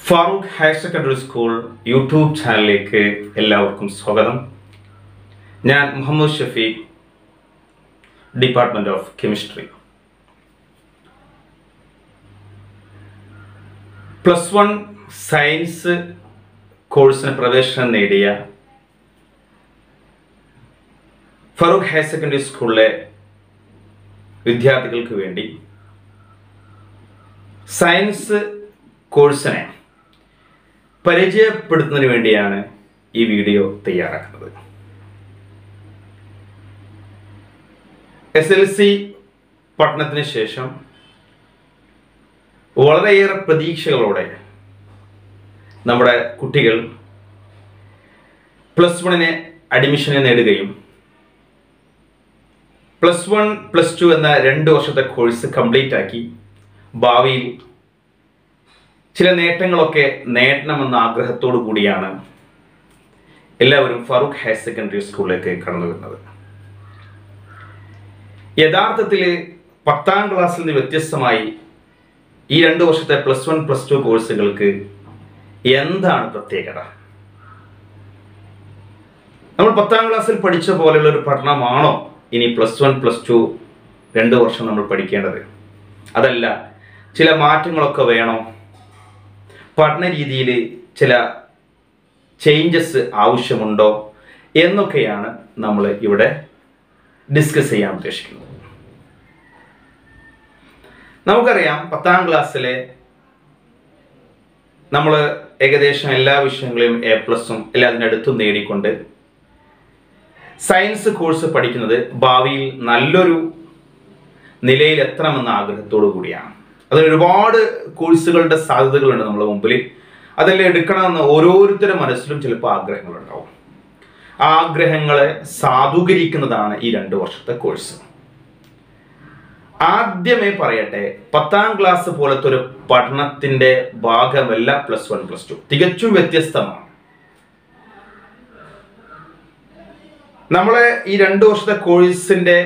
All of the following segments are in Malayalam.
Farooq higher secondary school YouTube ചാനലിലേക്ക് എല്ലാവർക്കും സ്വാഗതം. ഞാൻ Muhammad Shafeeq, department of chemistry. +1 science കോഴ്സിന് പ്രവേശനം നേടിയ ഫാറൂഖ് ഹയർ സെക്കൻഡറി സ്കൂളിലെ വിദ്യാർത്ഥികൾക്ക് വേണ്ടി സയൻസ് കോഴ്സിനെ പരിചയപ്പെടുത്തുന്നതിന് വേണ്ടിയാണ് ഈ വീഡിയോ തയ്യാറാക്കുന്നത്. SLC പഠനത്തിന് ശേഷം വളരെയേറെ പ്രതീക്ഷകളോടെ നമ്മുടെ കുട്ടികൾ +1 അഡ്മിഷനെ നേടുകയും +1, +2 എന്ന 2 വർഷത്തെ കോഴ്സ് കംപ്ലീറ്റ് ആക്കി ഭാവിയിൽ ചില നേട്ടങ്ങളൊക്കെ നേടണമെന്ന ആഗ്രഹത്തോടു കൂടിയാണ് എല്ലാവരും ഫാറൂഖ് ഹയർ സെക്കൻഡറി സ്കൂളിലേക്ക് കടന്നു വരുന്നത്. യഥാർത്ഥത്തിൽ 10ാം ക്ലാസ്സിൽ നിന്ന് വ്യത്യസ്തമായി ഈ 2 വർഷത്തെ +1, +2 കോഴ്സുകൾക്ക് എന്താണ് പ്രത്യേകത? നമ്മൾ 10ാം ക്ലാസ്സിൽ പഠിച്ച പോലെയുള്ള ഒരു പഠനമാണോ ഇനി +1, +2 2 വർഷം നമ്മൾ പഠിക്കേണ്ടത്? അതല്ല, ചില മാറ്റങ്ങളൊക്കെ വേണോ? പഠന രീതിയിൽ ചില ചേഞ്ചസ് ആവശ്യമുണ്ടോ എന്നൊക്കെയാണ് നമ്മൾ ഇവിടെ ഡിസ്കസ് ചെയ്യാൻ ഉദ്ദേശിക്കുന്നത്. നമുക്കറിയാം, 10ാം ക്ലാസ്സിലെ നമ്മൾ ഏകദേശം എല്ലാ വിഷയങ്ങളിലും A+ഉം എല്ലാത്തിനടുത്തും നേടിക്കൊണ്ട് സയൻസ് കോഴ്സ് പഠിക്കുന്നത് ഭാവിയിൽ നല്ലൊരു നിലയിൽ എത്തണമെന്ന ആഗ്രഹത്തോടു കൂടിയാണ്. അതിന് ഒരുപാട് കോഴ്സുകളുടെ സാധ്യതകളുണ്ട് നമ്മുടെ മുമ്പിൽ. അതെല്ലാം എടുക്കണമെന്ന് ഓരോരുത്തരുടെ മനസ്സിലും ചിലപ്പോൾ ആഗ്രഹങ്ങളുണ്ടാവും. ആ ആഗ്രഹങ്ങളെ സാധൂകരിക്കുന്നതാണ് ഈ 2 വർഷത്തെ കോഴ്സ്. ആദ്യമേ പറയട്ടെ, 10ാം ക്ലാസ് പോലത്തെ ഒരു പഠനത്തിന്റെ ഭാഗമല്ല +1, +2. തികച്ചും വ്യത്യസ്തമാണ്. നമ്മളെ ഈ 2 വർഷത്തെ കോഴ്സിന്റെ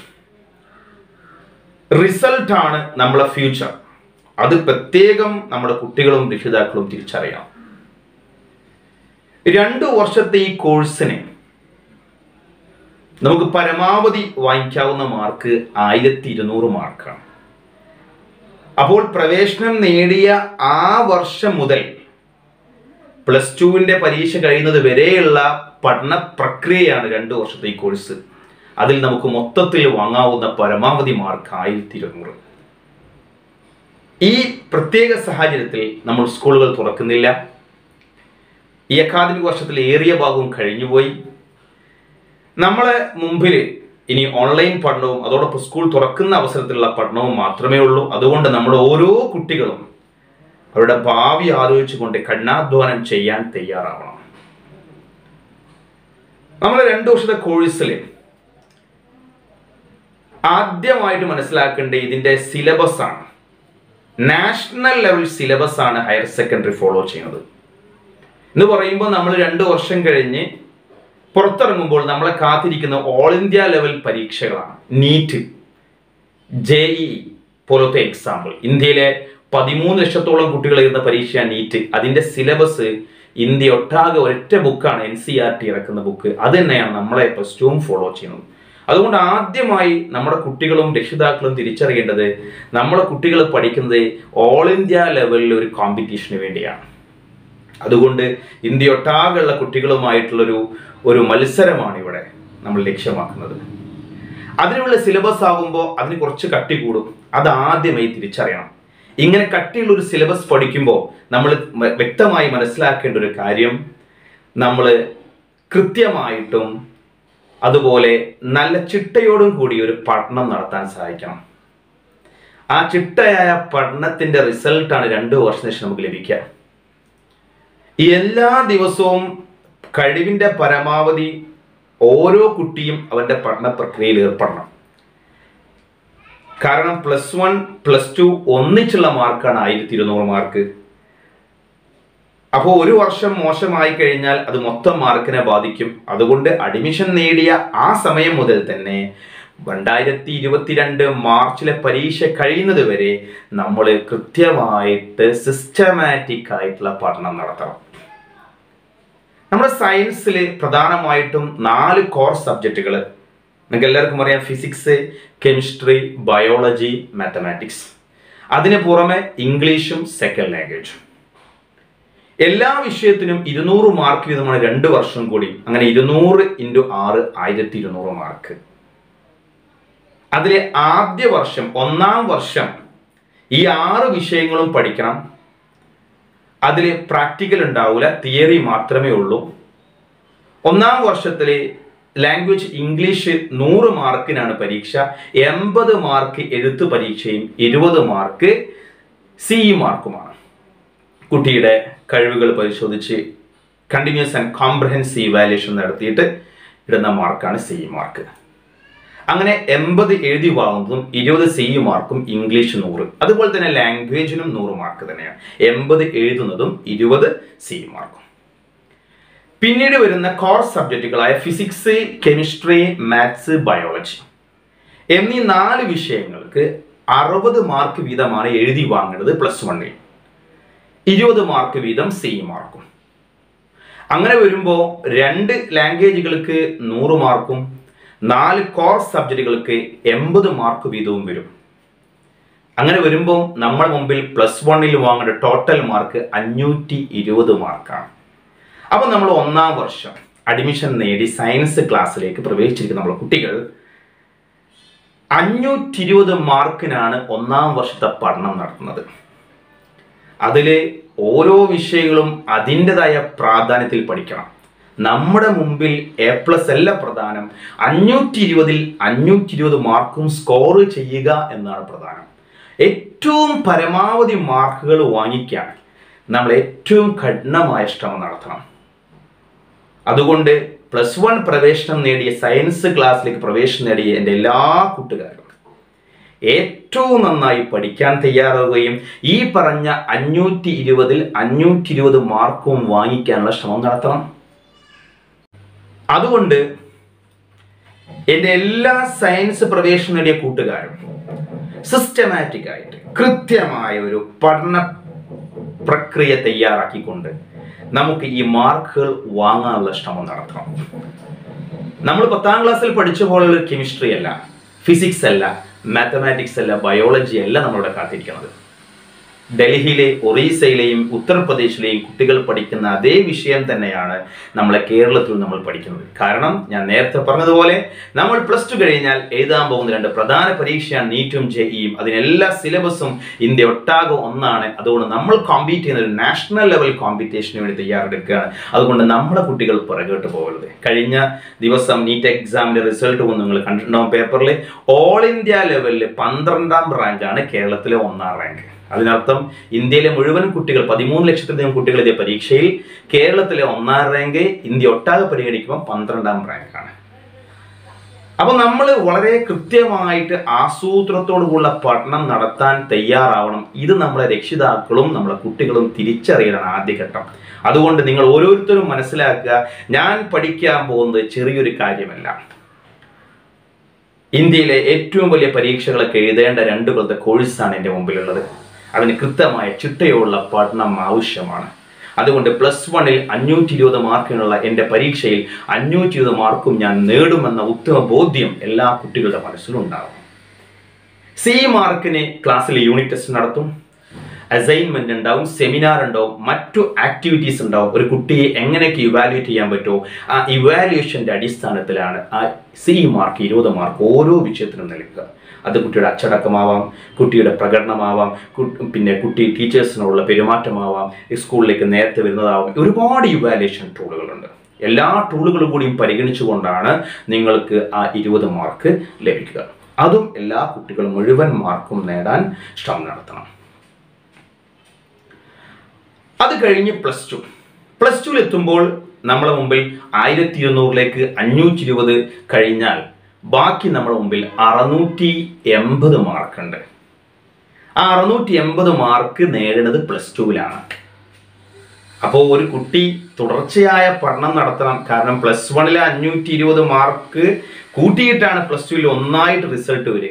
റിസൾട്ടാണ് നമ്മളെ ഫ്യൂച്ചർ. അത് പ്രത്യേകം നമ്മുടെ കുട്ടികളും രക്ഷിതാക്കളും തിരിച്ചറിയണം. 2 വർഷത്തെ ഈ കോഴ്സിന് നമുക്ക് പരമാവധി വാങ്ങിക്കാവുന്ന മാർക്ക് 1200 മാർക്കാണ്. അപ്പോൾ പ്രവേശനം നേടിയ ആ വർഷം മുതൽ +2 പരീക്ഷ കഴിയുന്നത് വരെയുള്ള പഠന പ്രക്രിയയാണ് 2 വർഷത്തെ ഈ കോഴ്സ്. അതിൽ നമുക്ക് മൊത്തത്തിൽ വാങ്ങാവുന്ന പരമാവധി മാർക്ക് 1200. ഈ പ്രത്യേക സാഹചര്യത്തിൽ നമ്മൾ സ്കൂളുകൾ തുറക്കുന്നില്ല. ഈ അക്കാദമിക വർഷത്തിൽ ഏറിയ ഭാഗവും കഴിഞ്ഞുപോയി. നമ്മളെ മുമ്പിൽ ഇനി ഓൺലൈൻ പഠനവും അതോടൊപ്പം സ്കൂൾ തുറക്കുന്ന അവസരത്തിലുള്ള പഠനവും മാത്രമേ ഉള്ളൂ. അതുകൊണ്ട് നമ്മുടെ ഓരോ കുട്ടികളും അവരുടെ ഭാവി ആലോചിച്ചുകൊണ്ട് കഠിനാധ്വാനം ചെയ്യാൻ തയ്യാറാവണം. നമ്മൾ 2 വർഷത്തെ കോഴ്സിൽ ആദ്യമായിട്ട് മനസ്സിലാക്കേണ്ട ഇതിന്റെ സിലബസ് ആണ്. നാഷണൽ ലെവൽ സിലബസ് ആണ് ഹയർ സെക്കൻഡറി ഫോളോ ചെയ്യുന്നത്. എന്ന് പറയുമ്പോൾ നമ്മൾ 2 വർഷം കഴിഞ്ഞ് പുറത്തിറങ്ങുമ്പോൾ നമ്മളെ കാത്തിരിക്കുന്ന ഓൾ ഇന്ത്യ ലെവൽ പരീക്ഷകളാണ്. നീറ്റ്, JEE പോലത്തെ എക്സാമ്പിൾ. ഇന്ത്യയിലെ 13 ലക്ഷത്തോളം കുട്ടികൾ എഴുതുന്ന പരീക്ഷയാണ് നീറ്റ്. അതിന്റെ സിലബസ് ഇന്ത്യ ഒട്ടാകെ ഒരൊറ്റ ബുക്കാണ്, NCERT ഇറക്കുന്ന ബുക്ക്. അത് തന്നെയാണ് നമ്മളെ +2 ഫോളോ ചെയ്യുന്നത്. അതുകൊണ്ട് ആദ്യമായി നമ്മുടെ കുട്ടികളും രക്ഷിതാക്കളും തിരിച്ചറിയേണ്ടത് നമ്മളെ കുട്ടികൾ പഠിക്കുന്നത് ഓൾ ഇന്ത്യ ലെവലിൽ ഒരു കോമ്പറ്റീഷന് വേണ്ടിയാണ്. അതുകൊണ്ട് ഇന്ത്യ ഒട്ടാകെയുള്ള കുട്ടികളുമായിട്ടുള്ളൊരു മത്സരമാണ് ഇവിടെ നമ്മൾ ലക്ഷ്യമാക്കുന്നത്. അതിനുള്ള സിലബസ് ആകുമ്പോൾ അതിന് കുറച്ച് കട്ടി കൂടും. അത് ആദ്യമായി തിരിച്ചറിയണം. ഇങ്ങനെ കട്ടിയുള്ളൊരു സിലബസ് പഠിക്കുമ്പോൾ നമ്മൾ വ്യക്തമായി മനസ്സിലാക്കേണ്ട ഒരു കാര്യം, നമ്മൾ കൃത്യമായിട്ടും അതുപോലെ നല്ല ചിട്ടയോടും കൂടി ഒരു പഠനം നടത്താൻ സഹായിക്കണം. ആ ചിട്ടയായ പഠനത്തിന്റെ റിസൾട്ടാണ് 2 വർഷത്തിന് ശേഷം നമുക്ക് ലഭിക്കുക. എല്ലാ ദിവസവും കഴിവിന്റെ പരമാവധി ഓരോ കുട്ടിയും അവന്റെ പഠന പ്രക്രിയയിൽ ഏർപ്പെടണം. കാരണം +1, +2 ഒന്നിച്ചുള്ള മാർക്കാണ് 1200 മാർക്ക്. അപ്പോൾ ഒരു വർഷം മോശമായി കഴിഞ്ഞാൽ അത് മൊത്തം മാർക്കിനെ ബാധിക്കും. അതുകൊണ്ട് അഡ്മിഷൻ നേടിയ ആ സമയം മുതൽ തന്നെ 2022 മാർച്ചിലെ പരീക്ഷ കഴിയുന്നത് വരെ നമ്മൾ കൃത്യമായിട്ട് സിസ്റ്റമാറ്റിക് ആയിട്ടുള്ള പഠനം നടത്തണം. നമ്മുടെ സയൻസിൽ പ്രധാനമായിട്ടും 4 കോർ സബ്ജക്റ്റുകൾ നിങ്ങൾക്ക് എല്ലാവർക്കും അറിയാം. Physics, chemistry, biology, mathematics. അതിന് പുറമെ ഇംഗ്ലീഷും സെക്കൻഡ് ലാംഗ്വേജും. എല്ലാ വിഷയത്തിനും 200 മാർക്ക് വീതമാണ് 2 വർഷം കൂടി. അങ്ങനെ 200 × 6 1200 മാർക്ക്. അതിലെ ആദ്യ വർഷം 1-ാം വർഷം ഈ 6 വിഷയങ്ങളും പഠിക്കണം. അതിൽ പ്രാക്ടിക്കൽ ഉണ്ടാവില്ല, തിയറി മാത്രമേ ഉള്ളൂ. 1-ാം വർഷത്തിലെ ലാംഗ്വേജ് ഇംഗ്ലീഷ് 100 മാർക്കിനാണ് പരീക്ഷ. 80 മാർക്ക് എഴുത്ത് പരീക്ഷയും 20 മാർക്ക് CE മാർക്കുമാണ്. കുട്ടിയുടെ കഴിവുകൾ പരിശോധിച്ച് കണ്ടിന്യൂസ് ആൻഡ് കോംപ്രഹെൻസീവ് ഇവാലുവേഷൻ നടത്തിയിട്ട് ഇടുന്ന മാർക്കാണ് CE മാർക്ക്. അങ്ങനെ 80 എഴുതി വാങ്ങുന്നതും 20 CE മാർക്കും, ഇംഗ്ലീഷ് 100. അതുപോലെ തന്നെ ലാംഗ്വേജിനും 100 മാർക്ക് തന്നെയാണ്. 80 എഴുതുന്നതും 20 CE മാർക്കും. പിന്നീട് വരുന്ന കോർ സബ്ജക്റ്റുകളായ ഫിസിക്സ്, കെമിസ്ട്രി, മാത്സ്, ബയോളജി എന്നീ 4 വിഷയങ്ങൾക്ക് 60 മാർക്ക് വീതമാണ് എഴുതി വാങ്ങേണ്ടത് +1-ൽ. 20 മാർക്ക് വീതം CE മാർക്കും. അങ്ങനെ വരുമ്പോൾ 2 ലാംഗ്വേജുകൾക്ക് 100 മാർക്കും 4 കോർ സബ്ജക്റ്റുകൾക്ക് 80 മാർക്ക് വീതവും വരും. അങ്ങനെ വരുമ്പോൾ നമ്മുടെ മുമ്പിൽ +1-ൽ വാങ്ങേണ്ട ടോട്ടൽ മാർക്ക് 520 മാർക്കാണ്. അപ്പോൾ നമ്മൾ 1-ാം വർഷം അഡ്മിഷൻ നേടി സയൻസ് ക്ലാസ്സിലേക്ക് പ്രവേശിച്ചിരിക്കുന്ന നമ്മുടെ കുട്ടികൾ 520 മാർക്കിനാണ് 1-ാം വർഷത്തെ പഠനം നടത്തുന്നത്. അതിൽ ഓരോ വിഷയങ്ങളും അതിൻ്റെതായ പ്രാധാന്യത്തിൽ പഠിക്കണം. നമ്മുടെ മുമ്പിൽ A+ അല്ല പ്രധാനം, 520-ൽ 520 മാർക്കും സ്കോർ ചെയ്യുക എന്നാണ് പ്രധാനം. ഏറ്റവും പരമാവധി മാർക്കുകൾ വാങ്ങിക്കാൻ നമ്മൾ ഏറ്റവും കഠിനമായ ശ്രമം നടത്തണം. അതുകൊണ്ട് +1 പ്രവേശനം നേടിയ സയൻസ് ക്ലാസ്സിലേക്ക് പ്രവേശനം നേടിയ എൻ്റെ എല്ലാ കൂട്ടുകാരും ഏറ്റവും നന്നായി പഠിക്കാൻ തയ്യാറാവുകയും ഈ പറഞ്ഞ 520-ൽ 520 മാർക്കും വാങ്ങിക്കാനുള്ള ശ്രമം നടത്തണം. അതുകൊണ്ട് എൻ്റെ എല്ലാ സയൻസ് പ്രവേശനം നേടിയ കൂട്ടുകാരും സിസ്റ്റമാറ്റിക് ആയിട്ട് കൃത്യമായ ഒരു പഠന പ്രക്രിയ തയ്യാറാക്കിക്കൊണ്ട് നമുക്ക് ഈ മാർക്കുകൾ വാങ്ങാനുള്ള ശ്രമം നടത്തണം. നമ്മൾ 10-ാം ക്ലാസ്സിൽ പഠിച്ച പോലുള്ള കെമിസ്ട്രി അല്ല, ഫിസിക്സ് അല്ല, മാത്തമാറ്റിക്സ് അല്ല, ബയോളജി അല്ല നമ്മളിവിടെ കാത്തിരിക്കുന്നത്. ഡൽഹിയിലെ, ഒറീസയിലെയും ഉത്തർപ്രദേശിലെയും കുട്ടികൾ പഠിക്കുന്ന അതേ വിഷയം തന്നെയാണ് നമ്മളെ കേരളത്തിൽ നമ്മൾ പഠിക്കുന്നത്. കാരണം ഞാൻ നേരത്തെ പറഞ്ഞതുപോലെ നമ്മൾ +2 കഴിഞ്ഞാൽ എഴുതാൻ പോകുന്ന 2 പ്രധാന പരീക്ഷയാണ് നീറ്റും JEEയും. അതിനെല്ലാ സിലബസും ഇന്ത്യ ഒട്ടാകെ ഒന്നാണ്. അതുകൊണ്ട് നമ്മൾ കോമ്പീറ്റ് ചെയ്യുന്ന ഒരു നാഷണൽ ലെവൽ കോമ്പറ്റീഷന് വേണ്ടി തയ്യാറെടുക്കുകയാണ്. അതുകൊണ്ട് നമ്മുടെ കുട്ടികൾ പുറകോട്ട് പോകരുത്. കഴിഞ്ഞ ദിവസം നീറ്റ് എക്സാമിന്റെ റിസൾട്ട് വന്ന് നിങ്ങൾ കണ്ടിട്ടുണ്ടാവും പേപ്പറിൽ. ഓൾ ഇന്ത്യ ലെവലിൽ 12ാം റാങ്കാണ് കേരളത്തിലെ 1ാം റാങ്ക്. അതിനർത്ഥം ഇന്ത്യയിലെ മുഴുവൻ കുട്ടികൾ 13 ലക്ഷത്തിലധികം കുട്ടികൾ എഴുതിയ പരീക്ഷയിൽ കേരളത്തിലെ 1ാം റാങ്ക് ഇന്ത്യ ഒട്ടാകെ പരിഗണിക്കുമ്പോൾ 12ാം റാങ്കാണ്. അപ്പോൾ നമ്മൾ വളരെ കൃത്യമായിട്ട് ആസൂത്രണത്തോടുകൂടിയുള്ള പഠനം നടത്താൻ തയ്യാറാവണം. ഇത് നമ്മളെ രക്ഷിതാക്കളും നമ്മളെ കുട്ടികളും തിരിച്ചറിയണം ആദ്യഘട്ടം. അതുകൊണ്ട് നിങ്ങൾ ഓരോരുത്തരും മനസ്സിലാക്കുക, ഞാൻ പഠിക്കാൻ പോകുന്നത് ചെറിയൊരു കാര്യമല്ല. ഇന്ത്യയിലെ ഏറ്റവും വലിയ പരീക്ഷകളൊക്കെ എഴുതേണ്ട 2 കൊല്ലത്തെ കോഴ്സാണ് എൻ്റെ മുമ്പിലുള്ളത്. അതിന് കൃത്യമായ ചിട്ടയുള്ള പഠനം ആവശ്യമാണ്. അതുകൊണ്ട് +1-ൽ 520 മാർക്കിനുള്ള എൻ്റെ പരീക്ഷയിൽ 520 മാർക്കും ഞാൻ നേടുമെന്ന ഉത്തമ ബോധ്യം എല്ലാ കുട്ടികളുടെ മനസ്സിലുണ്ടാകും. CE മാർക്കിന് ക്ലാസ്സിൽ യൂണിറ്റ് ടെസ്റ്റ് നടത്തും, അസൈൻമെന്റ് ഉണ്ടാവും, സെമിനാർ ഉണ്ടാവും, മറ്റു ആക്ടിവിറ്റീസ് ഉണ്ടാവും. ഒരു കുട്ടിയെ എങ്ങനെയൊക്കെ ഇവാലുവേറ്റ് ചെയ്യാൻ പറ്റുമോ ആ ഇവാലുവേഷൻ്റെ അടിസ്ഥാനത്തിലാണ് ആ CE മാർക്ക് 20 മാർക്ക് ഓരോ വിഷയത്തിനും നൽകുക. അത് കുട്ടിയുടെ അച്ചടക്കമാവാം, കുട്ടിയുടെ പ്രകടനമാവാം, പിന്നെ കുട്ടി ടീച്ചേഴ്സിനോടുള്ള പെരുമാറ്റമാവാം, സ്കൂളിലേക്ക് നേരത്തെ വരുന്നതാവാം. ഒരുപാട് ഇവാലുവേഷൻ ടൂളുകളുണ്ട്. എല്ലാ ടൂളുകളും കൂടിയും പരിഗണിച്ചുകൊണ്ടാണ് നിങ്ങൾക്ക് ആ 20 മാർക്ക് ലഭിക്കുക. അതും എല്ലാ കുട്ടികളും മുഴുവൻ മാർക്കും നേടാൻ ശ്രമം നടത്തണം. അത് കഴിഞ്ഞ് +2 എത്തുമ്പോൾ നമ്മുടെ മുമ്പിൽ 1200ലേക്ക് 520 കഴിഞ്ഞാൽ ബാക്കി നമ്മുടെ മുമ്പിൽ 680 മാർക്കുണ്ട്. ആ 680 മാർക്ക് നേടുന്നത് +2-ലാണ്. അപ്പോൾ ഒരു കുട്ടി തുടർച്ചയായ പഠനം നടത്തണം. കാരണം +1 520 മാർക്ക് കൂട്ടിയിട്ടാണ് +2 ഒന്നായിട്ട് റിസൾട്ട് വരിക.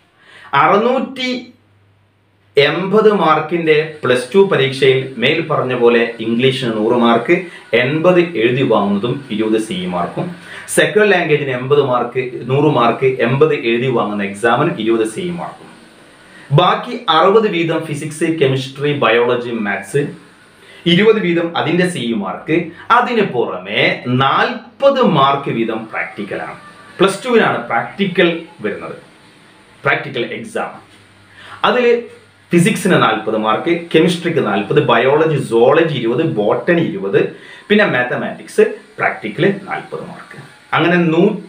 680 മാർക്കിന്റെ +2 പരീക്ഷയിൽ മേൽ പറഞ്ഞ പോലെ ഇംഗ്ലീഷിന് 100 മാർക്ക്, 80 എഴുതി വാങ്ങുന്നതും 20 CE മാർക്കും. സെക്കൻഡ് ലാംഗ്വേജിന് 80 മാർക്ക് 100 മാർക്ക്, 80 എഴുതി വാങ്ങുന്ന എക്സാമിന് 20 CE മാർക്കും. ബാക്കി 60 വീതം ഫിസിക്സ്, കെമിസ്ട്രി, ബയോളജി, മാത്സ്, 20 വീതം അതിന്റെ CE മാർക്ക്. അതിന് പുറമെ 40 മാർക്ക് വീതം പ്രാക്ടിക്കലാണ്. +2 പ്രാക്ടിക്കൽ വരുന്നത്, പ്രാക്ടിക്കൽ എക്സാം. അതിൽ ഫിസിക്സിന് 40 മാർക്ക്, കെമിസ്ട്രിക്ക് 40, ബയോളജി, സുവോളജി 20, ബോട്ടണി 20, പിന്നെ മാത്തമാറ്റിക്സ് പ്രാക്ടിക്കൽ 40 മാർക്ക്. അങ്ങനെ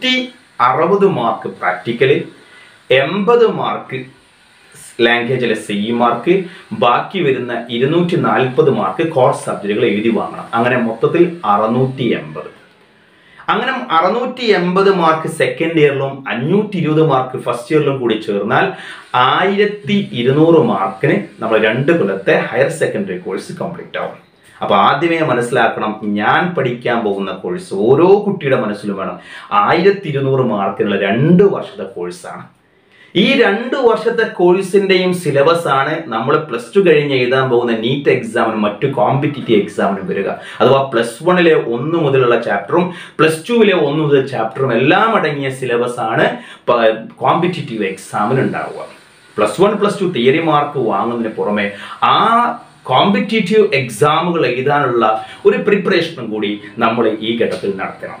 160 മാർക്ക് പ്രാക്ടിക്കൽ, 80 മാർക്ക് ലാംഗ്വേജിലെ CE മാർക്ക്, ബാക്കി വരുന്ന 240 മാർക്ക് കോഴ്സ് സബ്ജക്റ്റുകൾ എഴുതി വാങ്ങണം. അങ്ങനെ മൊത്തത്തിൽ 680. അങ്ങനെ 680 മാർക്ക് സെക്കൻഡ് ഇയറിലും 520 മാർക്ക് ഫസ്റ്റ് ഇയറിലും കൂടി ചേർന്നാൽ 1200 മാർക്കിന് നമ്മൾ 2 കൊല്ലത്തെ ഹയർ സെക്കൻഡറി കോഴ്സ് കംപ്ലീറ്റ് ആവും. അപ്പൊ ആദ്യമേ മനസ്സിലാക്കണം, ഞാൻ പഠിക്കാൻ പോകുന്ന കോഴ്സ് ഓരോ കുട്ടിയുടെ മനസ്സിലും വേണം. 1200 മാർക്കിനുള്ള 2 വർഷത്തെ കോഴ്സാണ്. ഈ 2 വർഷത്തെ കോഴ്സിന്റെയും സിലബസ് ആണ് നമ്മൾ +2 കഴിഞ്ഞ് എഴുതാൻ പോകുന്ന നീറ്റ് എക്സാമിനും മറ്റു കോമ്പറ്റീറ്റീവ് എക്സാമിനും വരിക. അഥവാ +1 1 മുതലുള്ള ചാപ്റ്ററും +2 1 മുതൽ ചാപ്റ്ററും എല്ലാം അടങ്ങിയ സിലബസ് ആണ് കോമ്പറ്റീറ്റീവ് എക്സാമിന് ഉണ്ടാവുക. +1 +2 തിയറി മാർക്ക് വാങ്ങുന്നതിന് പുറമെ ആ കോമ്പറ്റീറ്റീവ് എക്സാമുകൾ എഴുതാനുള്ള ഒരു പ്രിപ്പറേഷനും കൂടി നമ്മൾ ഈ ഘട്ടത്തിൽ നടത്തണം.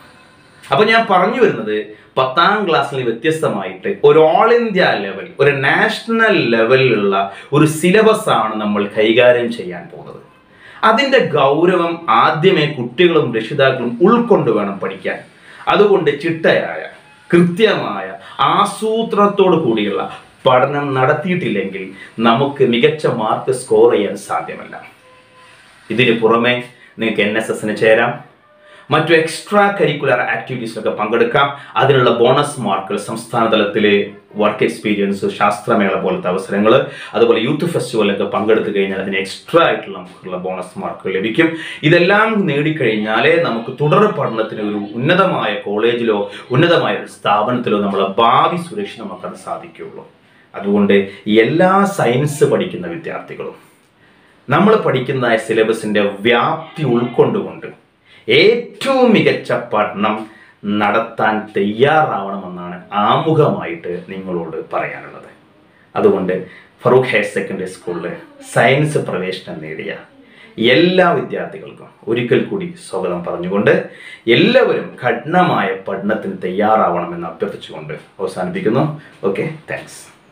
അപ്പൊ ഞാൻ പറഞ്ഞു വരുന്നത്, 10ാം ക്ലാസ്സിൽ വ്യത്യസ്തമായിട്ട് ഒരു ഓൾ ഇന്ത്യ ലെവൽ, ഒരു നാഷണൽ ലെവലിലുള്ള ഒരു സിലബസ് ആണ് നമ്മൾ കൈകാര്യം ചെയ്യാൻ പോകുന്നത്. അതിൻ്റെ ഗൗരവം ആദ്യമേ കുട്ടികളും രക്ഷിതാക്കളും ഉൾക്കൊണ്ട് വേണം പഠിക്കാൻ. അതുകൊണ്ട് ചിട്ടയായ, കൃത്യമായ, ആസൂത്രണത്തോടു കൂടിയുള്ള പഠനം നടത്തിയിട്ടില്ലെങ്കിൽ നമുക്ക് മികച്ച മാർക്ക് സ്കോർ ചെയ്യാൻ സാധ്യമല്ല. ഇതിന് പുറമെ നിങ്ങൾക്ക് NSSന് ചേരാം, മറ്റു എക്സ്ട്രാ കരിക്കുലർ ആക്ടിവിറ്റീസിലൊക്കെ പങ്കെടുക്കാം. അതിനുള്ള ബോണസ് മാർക്കുകൾ, സംസ്ഥാന തലത്തിലെ വർക്ക് എക്സ്പീരിയൻസ്, ശാസ്ത്രമേള പോലത്തെ അവസരങ്ങൾ, അതുപോലെ യൂത്ത് ഫെസ്റ്റിവലൊക്കെ പങ്കെടുത്തു കഴിഞ്ഞാൽ അതിന് എക്സ്ട്രാ ആയിട്ടുള്ള നമുക്കുള്ള ബോണസ് മാർക്കുകൾ ലഭിക്കും. ഇതെല്ലാം നേടിക്കഴിഞ്ഞാലേ നമുക്ക് തുടർ പഠനത്തിന് ഒരു ഉന്നതമായ കോളേജിലോ ഉന്നതമായ ഒരു സ്ഥാപനത്തിലോ നമ്മളെ ഭാവി സുരക്ഷിതമാക്കാൻ സാധിക്കുകയുള്ളൂ. അതുകൊണ്ട് എല്ലാ സയൻസ് പഠിക്കുന്ന വിദ്യാർത്ഥികളും നമ്മൾ പഠിക്കുന്ന സിലബസിൻ്റെ വ്യാപ്തി ഉൾക്കൊണ്ടുകൊണ്ട് ഏറ്റവും മികച്ച പഠനം നടത്താൻ തയ്യാറാവണമെന്നാണ് ആമുഖമായിട്ട് നിങ്ങളോട് പറയാനുള്ളത്. അതുകൊണ്ട് ഫറൂഖ് ഹയർ സെക്കൻഡറി സ്കൂളിൽ സയൻസ് പ്രവേശനം നേടിയ എല്ലാ വിദ്യാർത്ഥികൾക്കും ഒരിക്കൽ കൂടി സ്വാഗതം പറഞ്ഞുകൊണ്ട് എല്ലാവരും കഠിനമായ പഠനത്തിന് തയ്യാറാവണമെന്ന് അഭ്യർത്ഥിച്ചുകൊണ്ട് അവസാനിപ്പിക്കുന്നു. Okay, thanks.